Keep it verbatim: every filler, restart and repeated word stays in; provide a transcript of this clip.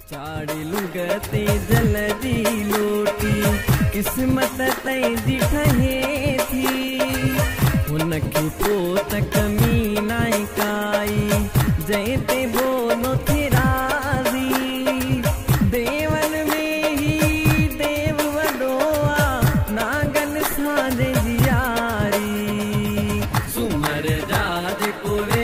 चाड़ी लुगते जल्दी लोटी किस्मत तैजी ठहे थी हुनखे पोत कमी नाई काई जैते बोलो थे राजी देवन में ही देव वडोआ नागन साजे यारी सुमर जाज को